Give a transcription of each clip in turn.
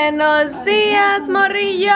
Buenos días, morrillos.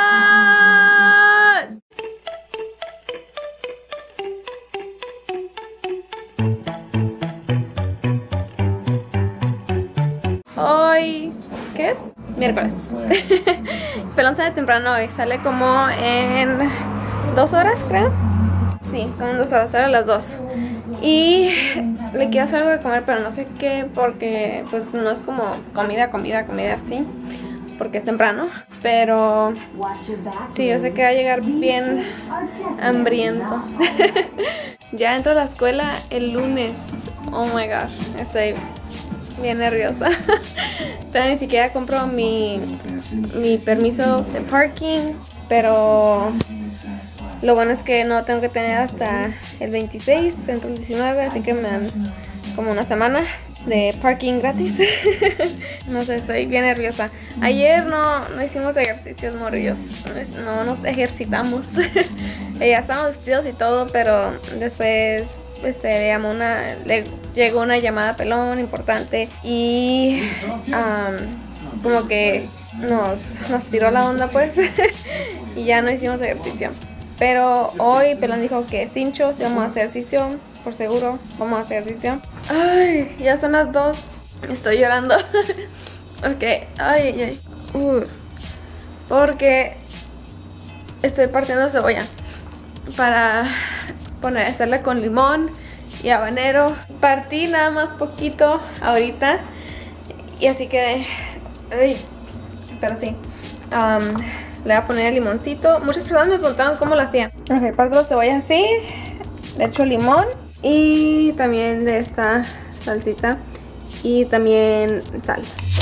Hoy, ¿qué es? Miércoles. Pelón sale temprano hoy, sale como en 2 horas, creo. Sí, como en 2 horas, sale a las 2. Y le quiero hacer algo de comer, pero no sé qué, porque pues no es como comida así, porque es temprano. Pero sí, yo sé que va a llegar bien hambriento. Ya entro a la escuela el lunes. Oh my god, estoy bien nerviosa. Todavía ni siquiera compro mi permiso de parking, pero lo bueno es que no tengo que tener hasta el 26, entre el 19, así que me dan como una semana de parking gratis. No sé, estoy bien nerviosa. Ayer no hicimos ejercicios, morrillos. No nos ejercitamos. Ya estábamos vestidos y todo, pero después llegó una llamada a Pelón importante y como que nos tiró la onda, pues. Y ya no hicimos ejercicio. Pero hoy Pelón dijo que cincho, si vamos a hacer ejercicio, por seguro vamos a hacer ejercicio. Ay, ya son las 2. Estoy llorando. Porque, porque estoy partiendo cebolla para hacerla con limón y habanero. Partí nada más poquito ahorita. Y así que, pero sí. Le voy a poner el limoncito. Muchas personas me preguntaban cómo lo hacía. Ok, parto la cebolla así. Le echo limón. Y también de esta salsita. Y también sal.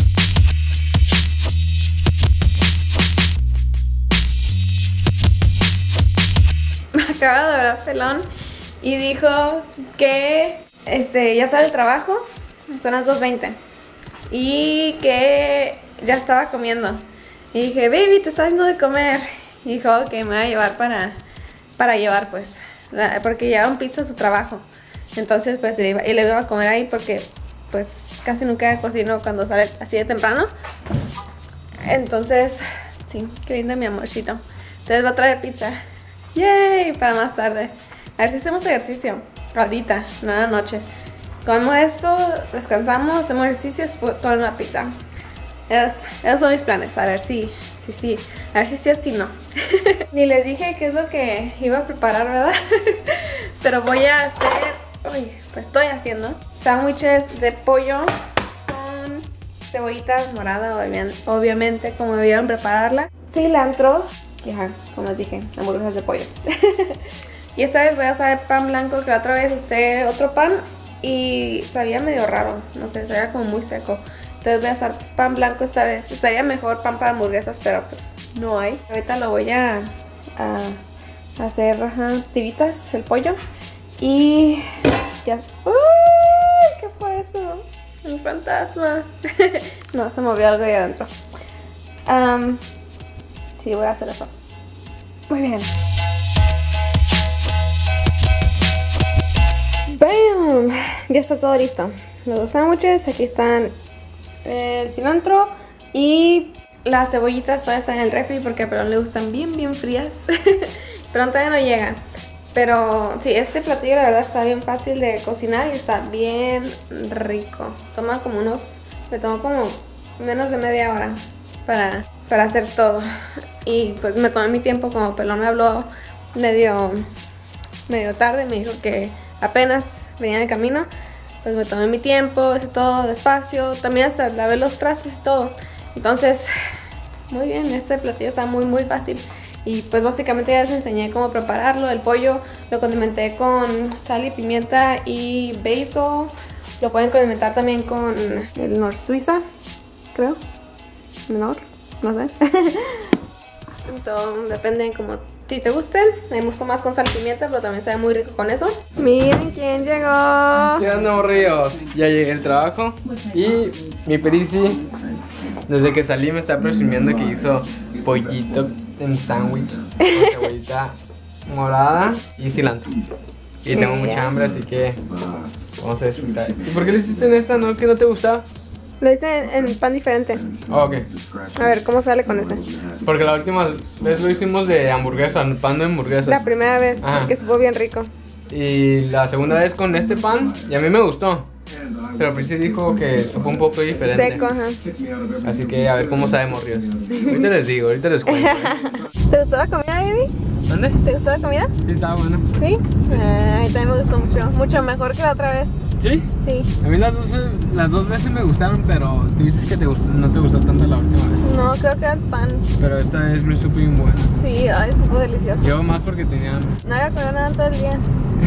Me acaba de ver Pelón. Y dijo que ya sale el trabajo. Son las 2:20. Y que ya estaba comiendo. Y dije, baby, te está haciendo de comer. Y dijo que me va a llevar para llevar, pues. Porque lleva un pizza a su trabajo. Entonces, pues, le iba a comer ahí porque, pues, casi nunca cocino cuando sale así de temprano. Entonces, sí, qué lindo mi amorcito. Entonces va a traer pizza. ¡Yay! Para más tarde. A ver si hacemos ejercicio. Ahorita, no en la noche. Comemos esto, descansamos, hacemos ejercicios, tomamos una pizza. Esos son mis planes, a ver si a ver si sí o si no. Ni les dije qué es lo que iba a preparar, ¿verdad? Pero voy a hacer, pues estoy haciendo sándwiches de pollo con cebollita morada, obviamente, como debieron prepararla. Cilantro, ya, como les dije, hamburguesas de pollo. Y esta vez voy a usar pan blanco, que la otra vez usé otro pan y sabía medio raro, no sé, sabía como muy seco. Entonces voy a usar pan blanco esta vez. Estaría mejor pan para hamburguesas, pero pues no hay. Ahorita lo voy a hacer tiritas, el pollo. Y ya. ¡Uy! ¿Qué fue eso? Un fantasma. No, se movió algo ahí adentro. Sí, voy a hacer eso. Muy bien. ¡Bam! Ya está todo listo. Los 2 sándwiches, aquí están el cilantro y las cebollitas todavía están en el refri porque a Pelón le gustan bien frías. Pero todavía no llegan. Pero sí, este platillo la verdad está bien fácil de cocinar y está bien rico. Me tomó como menos de media hora para hacer todo. Y pues me tomé mi tiempo, como Pelón me habló medio tarde, me dijo que apenas venía de camino. Pues me tomé mi tiempo, hice todo despacio. También hasta lavé los trastes y todo. Entonces, muy bien, este platillo está muy fácil. Y pues básicamente ya les enseñé cómo prepararlo. El pollo lo condimenté con sal y pimienta y basil. Lo pueden condimentar también con el Nor Suiza, creo. No sé. Entonces, depende como si te gusten. Me gusta más con sal y pimienta, pero también sabe muy rico con eso. Miren quién llegó. ¿Qué onda, morrillos? Ya llegué al trabajo y mi Prisi, desde que salí, me está presumiendo que hizo pollito en sándwich con cebollita morada y cilantro. Y tengo mucha hambre, así que vamos a disfrutar. ¿Y por qué lo hiciste en esta, no? ¿Que no te gustaba? Lo hice en pan diferente. Oh, ok. A ver, ¿cómo sale con ese? Porque la última vez lo hicimos de hamburguesa, pan de hamburguesa. La primera vez, Ajá. que supo bien rico. Y la segunda vez con este pan, y a mí me gustó. Pero Prissy dijo que supo un poco diferente. Seco, ajá. Así que a ver cómo sabe morrios. Ahorita les digo, ahorita les cuento. ¿Te gustó la comida, baby? ¿Dónde? ¿Te gustó la comida? Sí, estaba bueno. Sí. A mí también me gustó mucho. Mucho mejor que la otra vez. ¿Sí? Sí. A mí las dos veces me gustaron, pero tú dices que no te gustó tanto la última vez. No, creo que era el pan. Pero esta vez me supo bien bueno. Sí, ay, supo delicioso. Yo más porque tenía hambre. No había comido nada todo el día.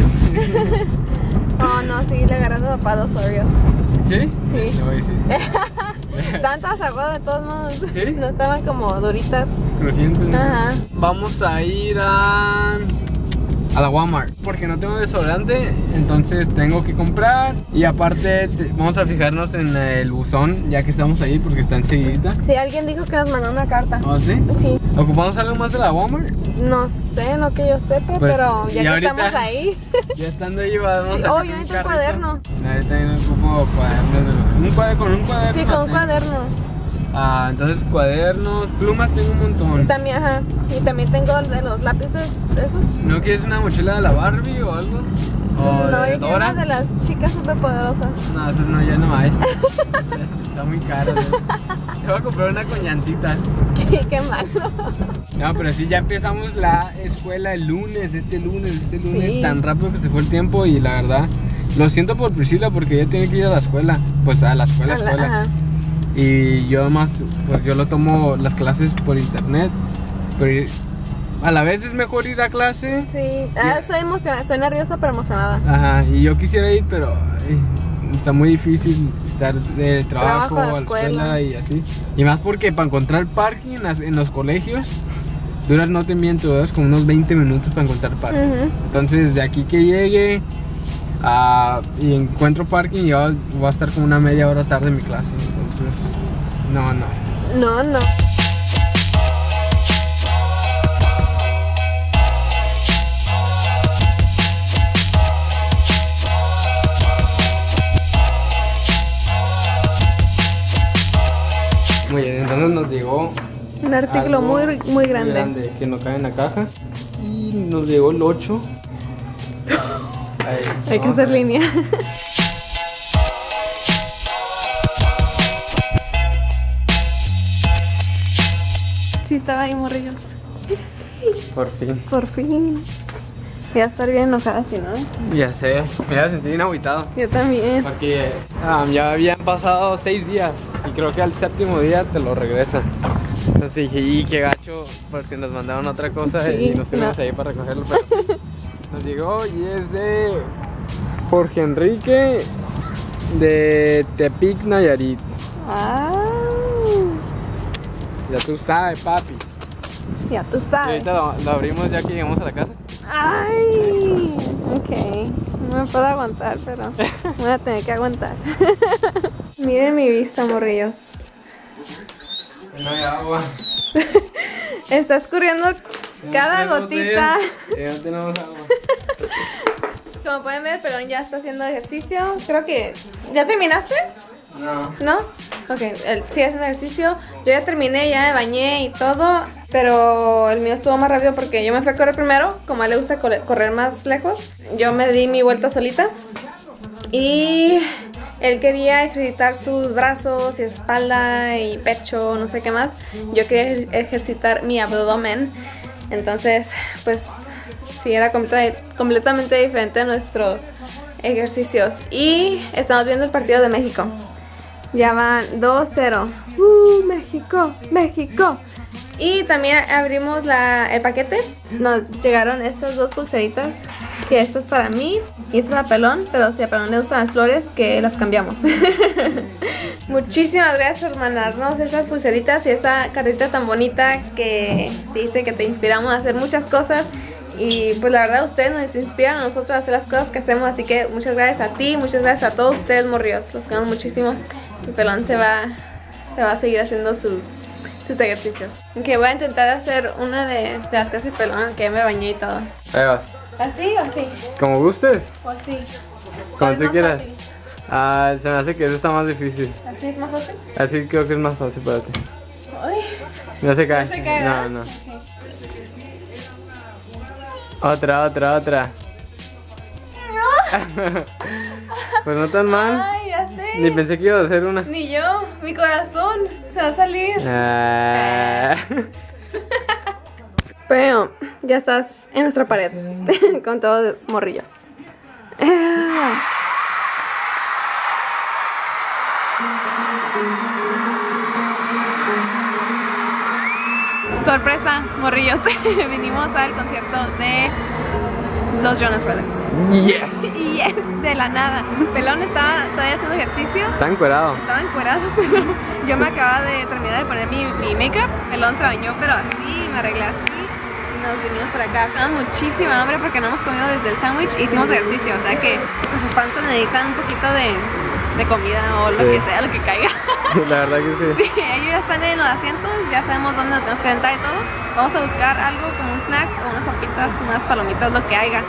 Oh, no, sí, le agarré a mi papá 2 Oreos. ¿Sí? Sí. No, sí. Tantas aguas de todos modos. ¿Sí? No estaban como duritas. Crujientes. Ajá. Vamos a ir a la Walmart porque no tengo desodorante, entonces tengo que comprar. Y aparte vamos a fijarnos en el buzón ya que estamos ahí porque está enseguidita. Sí, alguien dijo que nos mandó una carta. ¿Oh, sí? Sí. ¿Ocupamos algo más de la Walmart? No sé, no que yo sepa, Pues, pero y ya que ahorita- estamos ahí. Ya estando ahí vamos a Oh, hacer yo un necesito un carrito. cuaderno. Ahí también ocupo cuadernos. Con un cuaderno. Sí, con un sí. cuaderno. Ah, entonces cuadernos, plumas tengo un montón. También, ajá. Y también tengo de los lápices esos. ¿No quieres una mochila de la Barbie o algo? ¿O No, de yo quiero Dora? una de las chicas superpoderosas. No, esas no, ya no hay. Está muy caro. ¿No? Te voy a comprar una con llantitas. Qué malo. No, pero sí, ya empezamos la escuela el lunes, este lunes. Sí. Tan rápido que se fue el tiempo y la verdad, lo siento por Priscila porque ella tiene que ir a la escuela. Pues a la escuela. Ajá. Y yo más, pues yo lo tomo las clases por internet. Pero a la vez es mejor ir a clase. Sí, estoy emocionada, estoy nerviosa pero emocionada. Ajá, y yo quisiera ir, pero ay, está muy difícil estar del trabajo a a la la escuela escuela y así. Y más porque para encontrar parking en los colegios, duras, no te miento, duras como unos 20 minutos para encontrar parking. Ujú. Entonces, de aquí que llegue y encuentro parking, yo voy a estar como una media hora tarde en mi clase. Entonces, no. No. Muy bien, entonces nos llegó Un artículo algo muy grande. que no cabe en la caja. Y nos llegó el 8. Hay que hacer línea. Sí, estaba ahí, morrillos. Por fin. Por fin. Voy a estar bien enojada si no. Ya sé, me iba a sentir bien agüitado. Yo también. Porque ya habían pasado 6 días y creo que al 7º día te lo regresan. Entonces dije, y qué gacho, porque nos mandaron otra cosa Sí, y nos fuimos no. ahí para recogerlo. Pero nos llegó y es de Jorge Enrique de Tepic, Nayarit. Ah, Ya tú sabes, papi. ya tú Y sabes. ahorita lo abrimos ya que llegamos a la casa. Ay, ok. No me puedo aguantar, pero voy a tener que aguantar. Miren mi vista, morrillos. No hay agua. Está escurriendo cada No tenemos gotita. no tenemos agua. Como pueden ver, Pelón ya está haciendo ejercicio. Creo que... ¿Ya terminaste? No. ¿No? Ok, él sigue haciendo ejercicio. Yo ya terminé, ya me bañé y todo. Pero el mío estuvo más rápido porque yo me fui a correr primero. Como a él le gusta correr más lejos, yo me di mi vuelta solita. Y él quería ejercitar sus brazos y espalda y pecho, no sé qué más. Yo quería ejercitar mi abdomen. Entonces, pues sí, era completamente diferente a nuestros ejercicios. Y estamos viendo el partido de México. Ya van 2-0. México, México. Y también abrimos el paquete. Nos llegaron estas 2 pulseritas. Que esta es para mí y esta es para Pelón. Pero si a Pelón le gustan las flores, que las cambiamos. Muchísimas gracias por mandarnos esas pulseritas y esa cartita tan bonita que te dice que te inspiramos a hacer muchas cosas. Y pues la verdad ustedes nos inspiran a nosotros a hacer las cosas que hacemos. Así que muchas gracias a ti, muchas gracias a todos ustedes, morrillos. Los queremos muchísimo. Y Pelón se va a seguir haciendo sus ejercicios. Que voy a intentar hacer una de las cosas de Pelón, que ya me bañé y todo. Ahí vas. ¿Así o así? Como gustes. ¿O así? Como ¿Cuál es tú más quieras. fácil? Ah, se me hace que eso está más difícil. ¿Así es más fácil? Así creo que es más fácil para ti. Ay. No se cae. No se cae, No, ¿verdad? no. Ok. Otra. Pues no tan mal. Ay, ya sé. Ni pensé que iba a hacer una. Ni yo. Mi corazón se va a salir. Ah. Pero ya estás en nuestra pared con todos los morrillos. Sorpresa, morrillos. Vinimos al concierto de los Jonas Brothers. Yes. Yes, de la nada. Pelón estaba todavía haciendo ejercicio. Está encuerado. Estaba encuerado, pero yo me acababa de terminar de poner mi make-up. Pelón se bañó, pero así, me arreglé así. Y nos vinimos para acá. Tenemos muchísima hambre porque no hemos comido desde el sándwich. Hicimos ejercicio, o sea que pues, sus panzas necesitan un poquito de comida o lo que sea, lo que caiga. La verdad que sí. Sí, ellos ya están en los asientos, ya sabemos dónde nos tenemos que sentar y todo. Vamos a buscar algo como un snack o unas papitas, unas palomitas, lo que haya.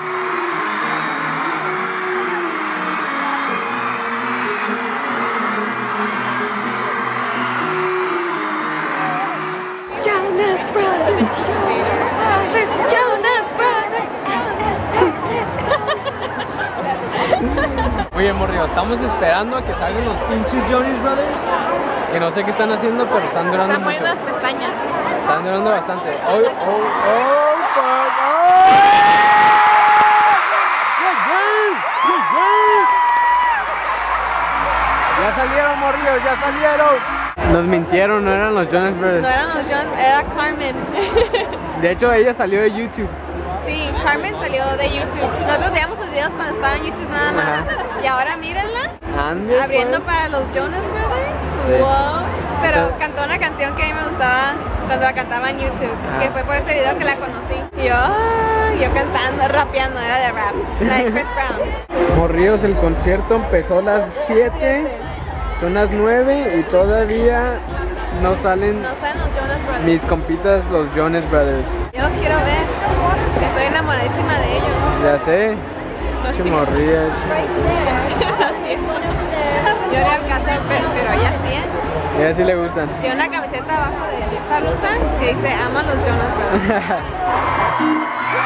Jonas Brothers, Jonas Brothers. Oye, morrillo, estamos esperando a que salgan los pinches Jonas Brothers. Que no sé qué están haciendo, pero están durando Están mucho. poniendo las pestañas. Están durando bastante. Oh, fuck. Ya salieron, morrillos, ya salieron. Nos mintieron, no eran los Jonas Brothers. No eran los Jonas, era Carmen. De hecho, ella salió de YouTube. Sí, Carmen salió de YouTube. Nosotros veíamos sus videos cuando estaba en YouTube nada más. Ajá. Y ahora mírenla, Ande, abriendo pues. para los Jonas Brothers. Sí. Wow. Pero Entonces- cantó una canción que a mí me gustaba cuando la cantaba en YouTube. Ajá. Que fue por ese video que la conocí. Y yo cantando, rapeando, era de rap. La de Chris Brown. Morrillos, el concierto empezó a las 7. Son las 9 y todavía no salen No están los Jonas Brothers. mis compitas, los Jonas Brothers. Yo los quiero ver. Estoy enamoradísima de ellos. Ya sé. Los Che quiero. morrillas. Yo le alcanzo, pero ella sí, ¿eh? A ella sí le gustan. Tiene una camiseta abajo de esta blusa que dice ama a los Jonas Brothers.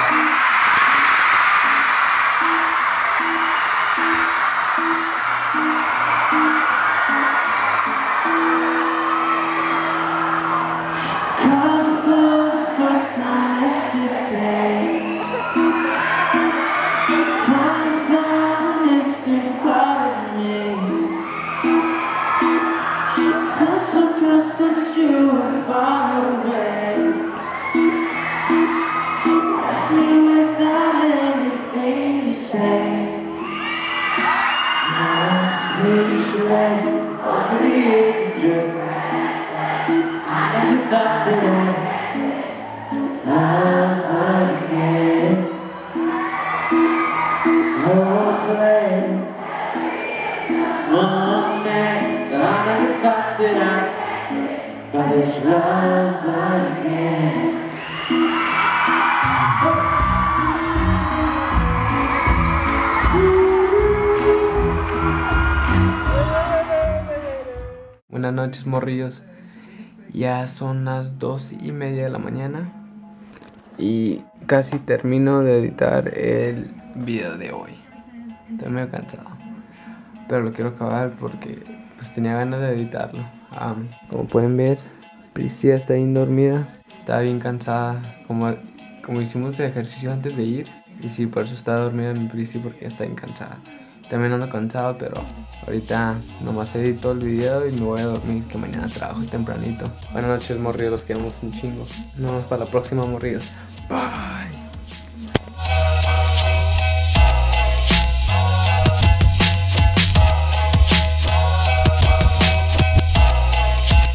Buenas noches, morrillos. Ya son las 2:30 de la mañana y casi termino de editar el video de hoy. Estoy medio cansado, pero lo quiero acabar porque pues tenía ganas de editarlo. Como pueden ver, Priscilla está bien dormida. Estaba bien cansada, como hicimos el ejercicio antes de ir. Y sí, por eso está dormida mi Priscilla, porque está bien cansada. También ando cansado, pero ahorita nomás edito el video y me voy a dormir, que mañana trabajo tempranito. Buenas noches, morrillos, los queremos un chingo. Nos vemos para la próxima, morrillos. Bye.